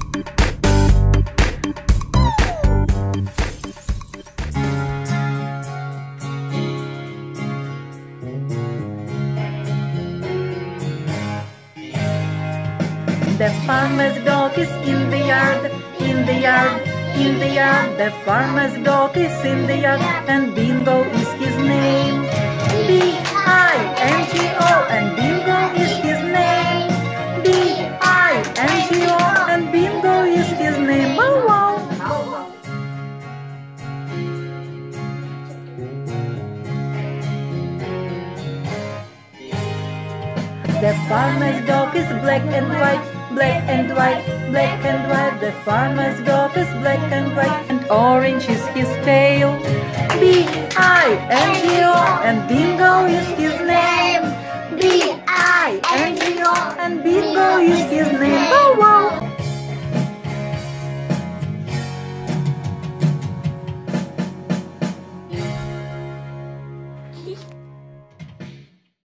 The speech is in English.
The farmer's dog is in the yard, in the yard, in the yard. The farmer's dog is in the yard, and Bingo is his name. B-I-N-G-O, and Bingo is his name. B-I-N-G-O, and Bingo is his name. Bow wow. The farmer's dog is black and white, black and white, black and white. The farmer's dog is black and white, and orange is his tail. B-I-N-G-O, and Bingo is his name. B-I-N-G-O.